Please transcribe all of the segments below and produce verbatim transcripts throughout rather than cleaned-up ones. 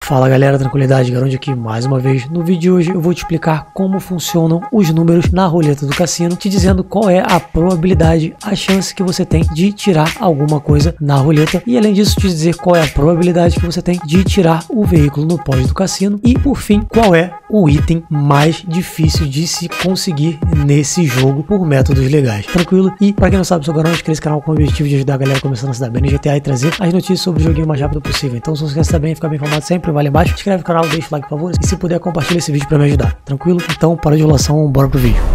Fala galera, tranquilidade, Garond aqui mais uma vez. No vídeo de hoje eu vou te explicar como funcionam os números na roleta do cassino, te dizendo qual é a probabilidade, a chance que você tem de tirar alguma coisa na roleta, e além disso te dizer qual é a probabilidade que você tem de tirar o veículo no pós do cassino, e por fim qual é o item mais difícil de se conseguir nesse jogo por métodos legais. Tranquilo? E para quem não sabe, eu sou o Garond, inscreva esse canal com o objetivo de ajudar a galera começando a se dar bem no G T A e trazer as notícias sobre o joguinho o mais rápido possível. Então se você quer saber, ficar bem informado sempre, vai lá embaixo, se inscreve no canal, deixa o like por favor, e se puder compartilha esse vídeo para me ajudar. Tranquilo? Então para de enrolação, bora pro vídeo.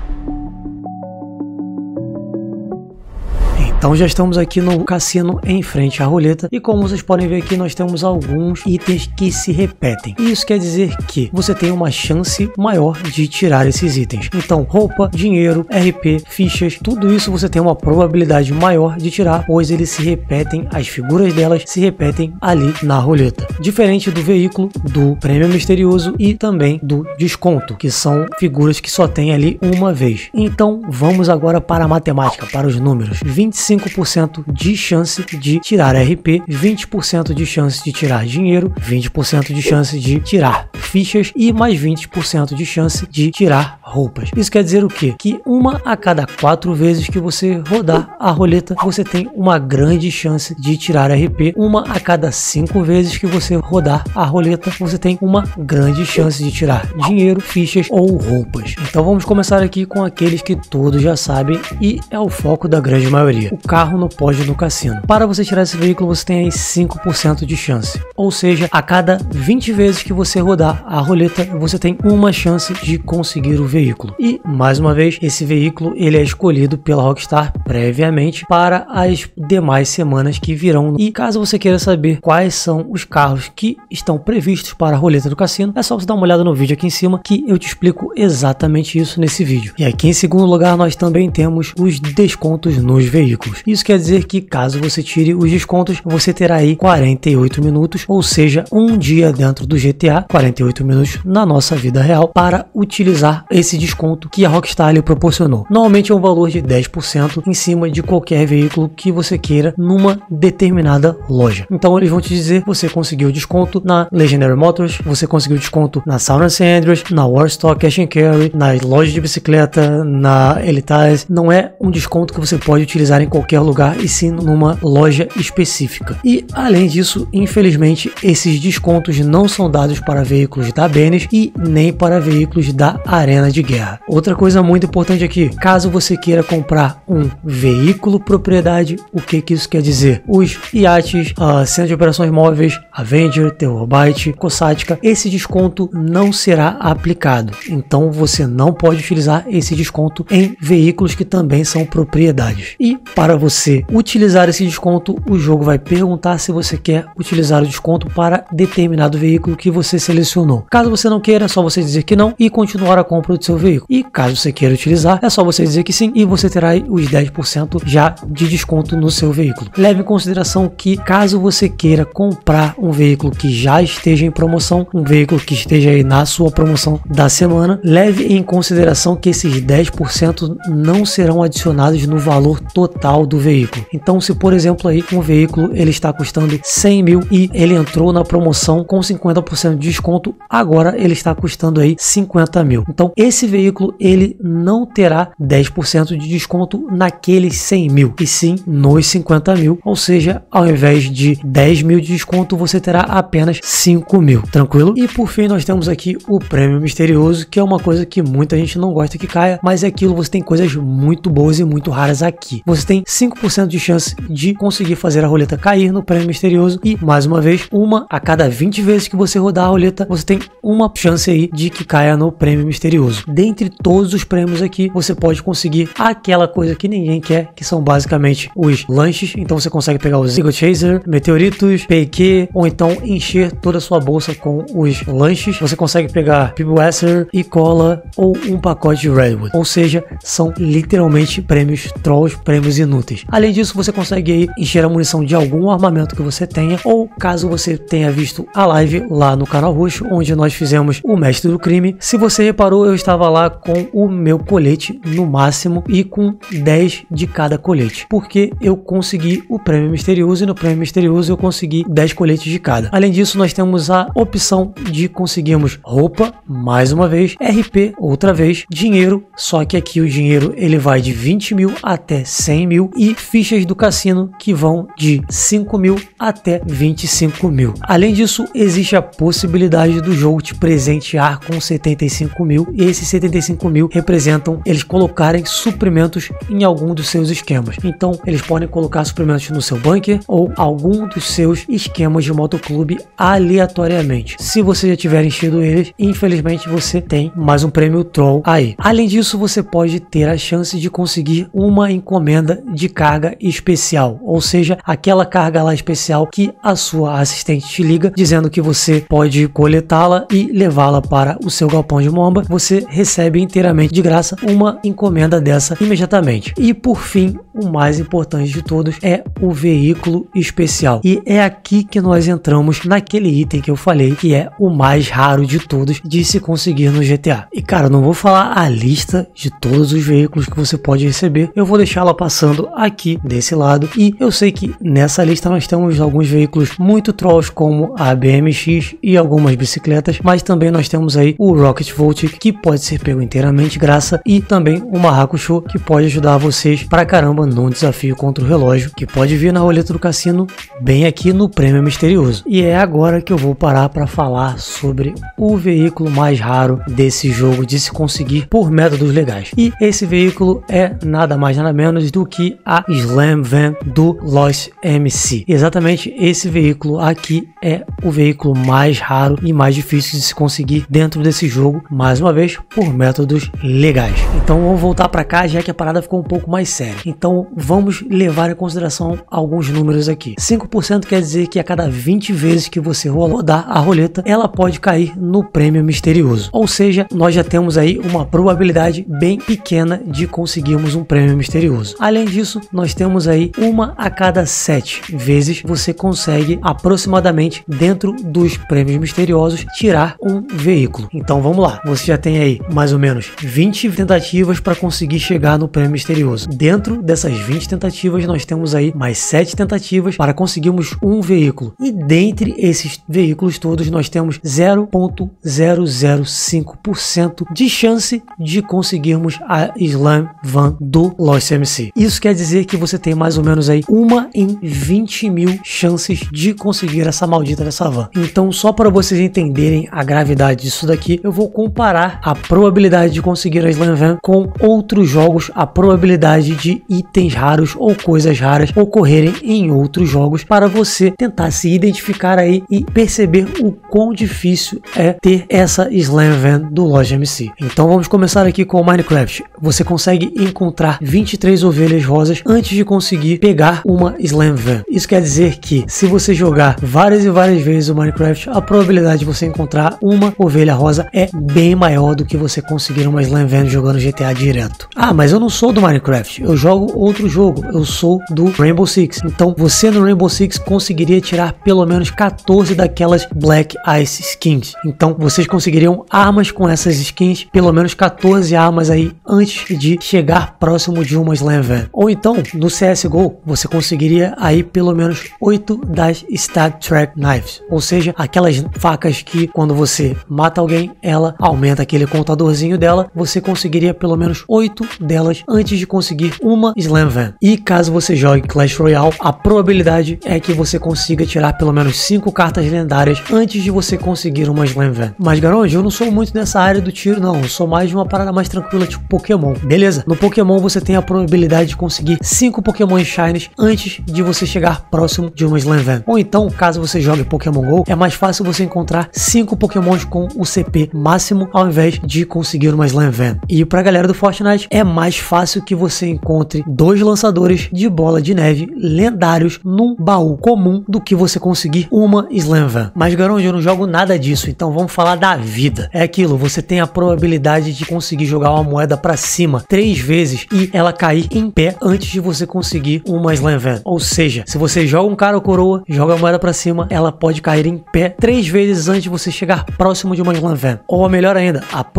Então já estamos aqui no cassino em frente à roleta, e como vocês podem ver aqui, nós temos alguns itens que se repetem. E isso quer dizer que você tem uma chance maior de tirar esses itens. Então roupa, dinheiro, R P, fichas, tudo isso você tem uma probabilidade maior de tirar, pois eles se repetem, as figuras delas se repetem ali na roleta. Diferente do veículo, do prêmio misterioso e também do desconto, que são figuras que só tem ali uma vez. Então vamos agora para a matemática, para os números. vinte e cinco por cento de chance de tirar R P, vinte por cento de chance de tirar dinheiro, vinte por cento de chance de tirar fichas e mais vinte por cento de chance de tirar roupas. Isso quer dizer o quê? Que uma a cada quatro vezes que você rodar a roleta, você tem uma grande chance de tirar R P. Uma a cada cinco vezes que você rodar a roleta, você tem uma grande chance de tirar dinheiro, fichas ou roupas. Então vamos começar aqui com aqueles que todos já sabem e é o foco da grande maioria. O carro no pódio do cassino. Para você tirar esse veículo, você tem aí cinco por cento de chance. Ou seja, a cada vinte vezes que você rodar a roleta, você tem uma chance de conseguir o veículo. E, mais uma vez, esse veículo ele é escolhido pela Rockstar previamente para as demais semanas que virão. E caso você queira saber quais são os carros que estão previstos para a roleta do cassino, é só você dar uma olhada no vídeo aqui em cima que eu te explico exatamente isso nesse vídeo. E aqui em segundo lugar, nós também temos os descontos nos veículos. Isso quer dizer que caso você tire os descontos, você terá aí quarenta e oito minutos, ou seja, um dia dentro do G T A, quarenta e oito minutos na nossa vida real, para utilizar esse desconto que a Rockstar lhe proporcionou. Normalmente é um valor de dez por cento em cima de qualquer veículo que você queira numa determinada loja. Então eles vão te dizer, você conseguiu desconto na Legendary Motors, você conseguiu desconto na Sound San Andreas, na Warstock Cash and Carry, nas lojas de bicicleta, na Elitaz. Não é um desconto que você pode utilizar em qualquer lugar, e sim numa loja específica. E além disso, infelizmente, esses descontos não são dados para veículos da Bennis e nem para veículos da Arena de Guerra. Outra coisa muito importante aqui, caso você queira comprar um veículo propriedade, o que que isso quer dizer? Os iates, a Centro de Operações Móveis, Avenger, Terrorbyte, Cossática, esse desconto não será aplicado. Então você não pode utilizar esse desconto em veículos que também são propriedades. E para você utilizar esse desconto, o jogo vai perguntar se você quer utilizar o desconto para determinado veículo que você selecionou. Caso você não queira, é só você dizer que não e continuar a compra do seu veículo. E caso você queira utilizar, é só você dizer que sim e você terá os dez por cento já de desconto no seu veículo. Leve em consideração que caso você queira comprar um veículo que já esteja em promoção, um veículo que esteja aí na sua promoção da semana, leve em consideração que esses dez por cento não serão adicionados no valor total do veículo. Então se por exemplo aí um veículo ele está custando cem mil e ele entrou na promoção com cinquenta por cento de desconto, agora ele está custando aí cinquenta mil. Então esse veículo ele não terá dez por cento de desconto naqueles cem mil, e sim nos cinquenta mil, ou seja, ao invés de dez mil de desconto, você terá apenas cinco mil, tranquilo? E por fim nós temos aqui o prêmio misterioso, que é uma coisa que muita gente não gosta que caia, mas é aquilo, você tem coisas muito boas e muito raras aqui. Você tem cinco por cento de chance de conseguir fazer a roleta cair no prêmio misterioso, e mais uma vez, uma a cada vinte vezes que você rodar a roleta, você tem uma chance aí de que caia no prêmio misterioso. Dentre todos os prêmios aqui, você pode conseguir aquela coisa que ninguém quer, que são basicamente os lanches. Então você consegue pegar os Eagle Chaser, meteoritos, P Q, ou então encher toda a sua bolsa com os lanches. Você consegue pegar Pibwasser e cola ou um pacote de Redwood. Ou seja, são literalmente prêmios trolls, prêmios inúteis. Além disso, você consegue aí encher a munição de algum armamento que você tenha, ou caso você tenha visto a live lá no canal roxo, onde nós fizemos o mestre do crime. Se você reparou, eu estava tava lá com o meu colete no máximo e com dez de cada colete, porque eu consegui o prêmio misterioso e no prêmio misterioso eu consegui dez coletes de cada. Além disso, nós temos a opção de conseguirmos roupa, mais uma vez, R P, outra vez, dinheiro, só que aqui o dinheiro ele vai de vinte mil até cem mil e fichas do cassino que vão de cinco mil até vinte e cinco mil. Além disso, existe a possibilidade do jogo te presentear com setenta e cinco mil e esses setenta e cinco mil representam eles colocarem suprimentos em algum dos seus esquemas. Então, eles podem colocar suprimentos no seu bunker ou algum dos seus esquemas de motoclube aleatoriamente. Se você já tiver enchido eles, infelizmente você tem mais um prêmio troll aí. Além disso, você pode ter a chance de conseguir uma encomenda de carga especial, ou seja, aquela carga lá especial que a sua assistente te liga dizendo que você pode coletá-la e levá-la para o seu galpão de momba. Você recebe inteiramente de graça uma encomenda dessa imediatamente. E por fim, o mais importante de todos é o veículo especial. E é aqui que nós entramos naquele item que eu falei que é o mais raro de todos de se conseguir no G T A. E cara, não vou falar a lista de todos os veículos que você pode receber, eu vou deixá-la passando aqui desse lado. E eu sei que nessa lista nós temos alguns veículos muito trolls como a B M X e algumas bicicletas, mas também nós temos aí o Rocket Volt que pode ser pego inteiramente graça e também o Maracujá que pode ajudar vocês pra caramba num desafio contra o relógio que pode vir na roleta do cassino bem aqui no prêmio misterioso. E é agora que eu vou parar para falar sobre o veículo mais raro desse jogo de se conseguir por métodos legais. E esse veículo é nada mais nada menos do que a Slam Van do Lost M C. Exatamente esse veículo aqui é o veículo mais raro e mais difícil de se conseguir dentro desse jogo, mais uma vez por métodos legais. Então vamos voltar para cá, já que a parada ficou um pouco mais séria. Então vamos levar em consideração alguns números aqui. cinco por cento quer dizer que a cada vinte vezes que você rodar a roleta, ela pode cair no prêmio misterioso. Ou seja, nós já temos aí uma probabilidade bem pequena de conseguirmos um prêmio misterioso. Além disso, nós temos aí uma a cada sete vezes você consegue aproximadamente dentro dos prêmios misteriosos tirar um veículo. Então vamos lá, você já tem aí mais ou menos vinte tentativas para conseguir chegar no prêmio misterioso. Dentro dessas vinte tentativas nós temos aí mais sete tentativas para conseguirmos um veículo e dentre esses veículos todos nós temos zero vírgula zero zero cinco por cento de chance de conseguirmos a Slam Van do Lost M C. Isso quer dizer que você tem mais ou menos aí uma em vinte mil chances de conseguir essa maldita dessa van. Então só para vocês entenderem a gravidade disso daqui, eu vou comparar a probabilidade de conseguir a Slam Van com outros jogos, a probabilidade de itens raros ou coisas raras ocorrerem em outros jogos para você tentar se identificar aí e perceber o quão difícil é ter essa Slam Van do Lost M C. Então vamos começar aqui com o Minecraft. Você consegue encontrar vinte e três ovelhas rosas antes de conseguir pegar uma Slam Van. Isso quer dizer que se você jogar várias e várias vezes o Minecraft, a probabilidade de você encontrar uma ovelha rosa é bem maior do que você conseguir uma Slam Van jogando G T A direto. Ah, mas eu não sou do Minecraft, eu jogo outro jogo, eu sou do Rainbow Six. Então você no Rainbow Six conseguiria tirar pelo menos quatorze daquelas Black Ice Skins. Então vocês conseguiriam armas com essas skins, pelo menos quatorze armas aí antes de chegar próximo de uma Slam Van. Ou então no C S G O você conseguiria aí pelo menos oito das Stab Track Knives, ou seja, aquelas facas que quando você mata alguém ela aumenta aquele contadorzinho dela. Você conseguiria pelo menos oito delas antes de conseguir uma Slam Van. E caso você jogue Clash Royale, a probabilidade é que você consiga tirar pelo menos cinco cartas lendárias antes de você conseguir uma Slam Van. Mas Garonde, eu não sou muito nessa área do tiro não, eu sou mais de uma parada mais tranquila tipo Pokémon. Beleza, no Pokémon você tem a probabilidade de conseguir cinco Pokémon Shines antes de você chegar próximo de uma Slam Van. Ou então, caso você jogue Pokémon GO, é mais fácil você encontrar cinco Pokémons com o C P máximo ao invés de conseguir uma Slam Van. E pra galera do Fortnite, é mais fácil que você encontre dois lançadores de bola de neve lendários num baú comum do que você conseguir uma Slam Van. Mas Garonde, eu não jogo nada disso, então vamos falar da vida. É aquilo, você tem a probabilidade de conseguir jogar uma moeda pra cima três vezes e ela cair em pé antes de você conseguir uma Slam Van. Ou seja, se você joga um cara ou coroa, joga a moeda pra cima, ela pode cair em pé três vezes antes de você chegar próximo de uma Slam Van. Ou melhor ainda, a probabilidade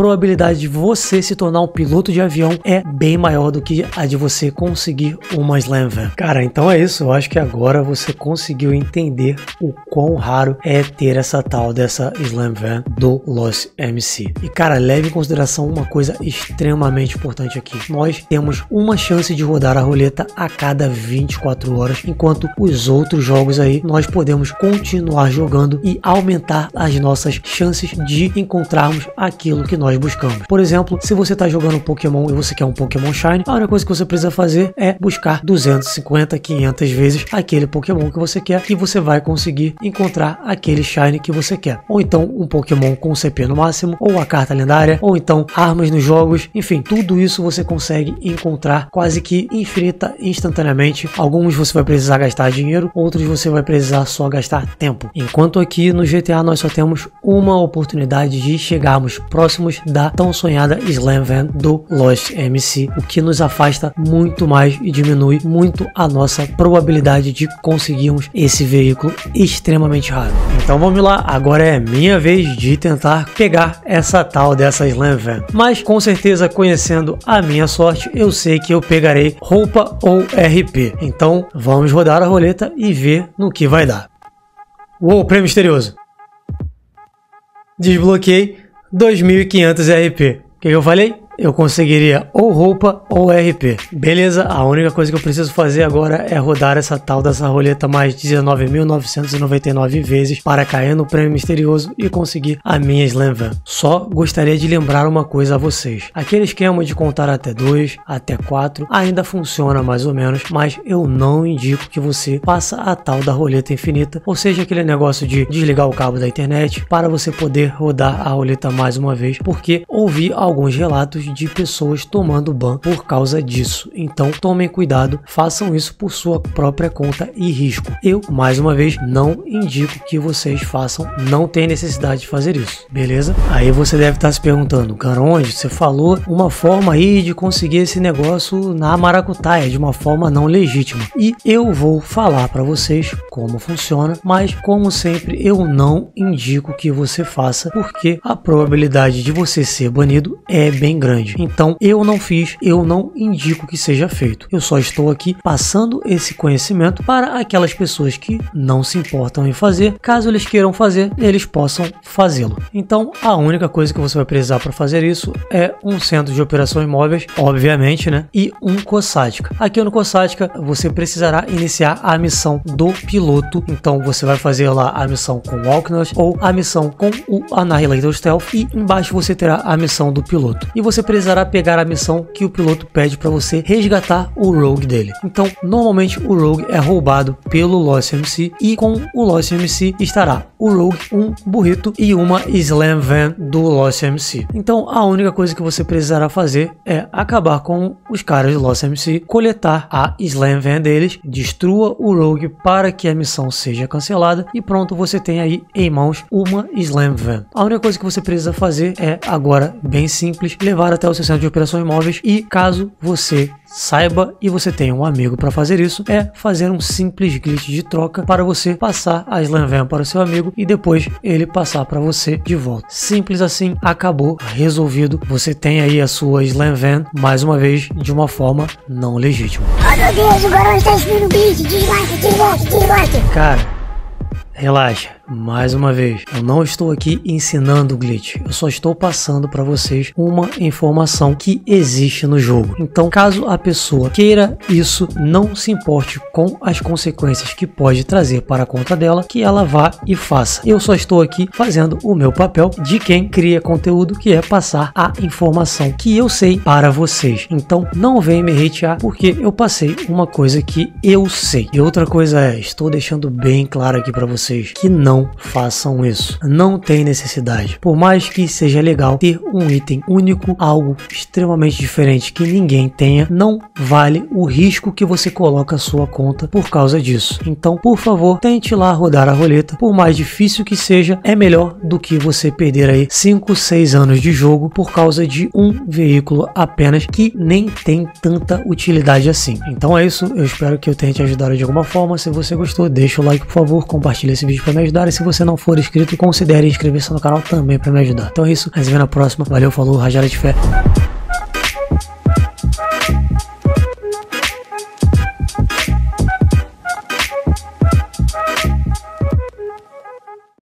probabilidade de você se tornar um piloto de avião é bem maior do que a de você conseguir uma Slam Van. Cara, então é isso. Eu acho que agora você conseguiu entender o quão raro é ter essa tal dessa Slam Van do Lost M C. E cara, leve em consideração uma coisa extremamente importante aqui. Nós temos uma chance de rodar a roleta a cada vinte e quatro horas, enquanto os outros jogos aí nós podemos continuar jogando e aumentar as nossas chances de encontrarmos aquilo que nós buscamos. Por exemplo, se você está jogando Pokémon e você quer um Pokémon Shiny, a única coisa que você precisa fazer é buscar duzentas e cinquenta, quinhentas vezes aquele Pokémon que você quer e você vai conseguir encontrar aquele Shiny que você quer. Ou então um Pokémon com C P no máximo, ou a carta lendária, ou então armas nos jogos, enfim, tudo isso você consegue encontrar quase que infinita instantaneamente. Alguns você vai precisar gastar dinheiro, outros você vai precisar só gastar tempo. Enquanto aqui no G T A nós só temos uma oportunidade de chegarmos próximos da tão sonhada Slam Van do Lost M C, o que nos afasta muito mais e diminui muito a nossa probabilidade de conseguirmos esse veículo extremamente raro. Então vamos lá, agora é minha vez de tentar pegar essa tal dessa Slam Van, mas com certeza, conhecendo a minha sorte, eu sei que eu pegarei roupa ou R P. Então vamos rodar a roleta e ver no que vai dar. Uou, prêmio misterioso. Desbloqueei dois mil e quinhentos R P. O que eu falei? Eu conseguiria ou roupa ou R P. Beleza, a única coisa que eu preciso fazer agora é rodar essa tal dessa roleta mais dezenove mil novecentos e noventa e nove vezes para cair no prêmio misterioso e conseguir a minha Slam Van. Só gostaria de lembrar uma coisa a vocês. Aquele esquema de contar até dois, até quatro ainda funciona mais ou menos, mas eu não indico que você faça a tal da roleta infinita, ou seja, aquele negócio de desligar o cabo da internet para você poder rodar a roleta mais uma vez, porque ouvi alguns relatos de pessoas tomando ban por causa disso. Então tomem cuidado, façam isso por sua própria conta e risco. Eu, mais uma vez, não indico que vocês façam, não tem necessidade de fazer isso, beleza? Aí você deve estar se perguntando, Caronde, você falou uma forma aí de conseguir esse negócio na maracutaia, de uma forma não legítima. E eu vou falar para vocês como funciona, mas como sempre eu não indico que você faça, porque a probabilidade de você ser banido é bem grande. Então eu não fiz, eu não indico que seja feito. Eu só estou aqui passando esse conhecimento para aquelas pessoas que não se importam em fazer. Caso eles queiram fazer, eles possam fazê-lo. Então a única coisa que você vai precisar para fazer isso é um centro de operações móveis, obviamente, né? E um Cossática. Aqui no Cossática você precisará iniciar a missão do piloto. Então você vai fazer lá a missão com o Walknut ou a missão com o Annihilator Stealth e embaixo você terá a missão do piloto. E você precisará pegar a missão que o piloto pede para você resgatar o Rogue dele. Então, normalmente o Rogue é roubado pelo Lost M C e com o Lost M C estará o Rogue, um burrito e uma Slam Van do Lost M C. Então, a única coisa que você precisará fazer é acabar com os caras do Lost M C, coletar a Slam Van deles, destrua o Rogue para que a missão seja cancelada e pronto, você tem aí em mãos uma Slam Van. A única coisa que você precisa fazer é agora bem simples, levar até o seu centro de operações móveis e caso você saiba e você tenha um amigo para fazer isso, é fazer um simples glitch de troca para você passar a Slam Van para o seu amigo e depois ele passar para você de volta. Simples assim, acabou, resolvido. Você tem aí a sua Slam Van, mais uma vez, de uma forma não legítima. Oh meu Deus, o Garou está explodindo o glitch, desmarque, desmarque, desmarque. Cara, relaxa, mais uma vez, eu não estou aqui ensinando glitch, eu só estou passando para vocês uma informação que existe no jogo. Então, caso a pessoa queira isso, não se importe com as consequências que pode trazer para a conta dela, que ela vá e faça. Eu só estou aqui fazendo o meu papel de quem cria conteúdo, que é passar a informação que eu sei para vocês. Então, não vem me hatear, porque eu passei uma coisa que eu sei. E outra coisa é, estou deixando bem claro aqui para vocês, que não Não façam isso, não tem necessidade. Por mais que seja legal ter um item único, algo extremamente diferente que ninguém tenha, não vale o risco que você coloca a sua conta por causa disso. Então, por favor, tente lá rodar a roleta, por mais difícil que seja, é melhor do que você perder aí cinco, seis anos de jogo por causa de um veículo apenas que nem tem tanta utilidade assim. Então é isso, eu espero que eu tenha te ajudado de alguma forma. Se você gostou, deixa o like, por favor, compartilha esse vídeo para me ajudar cara, se você não for inscrito, considere inscrever-se no canal também pra me ajudar. Então é isso, a gente se vê na próxima. Valeu, falou, rajada de fé.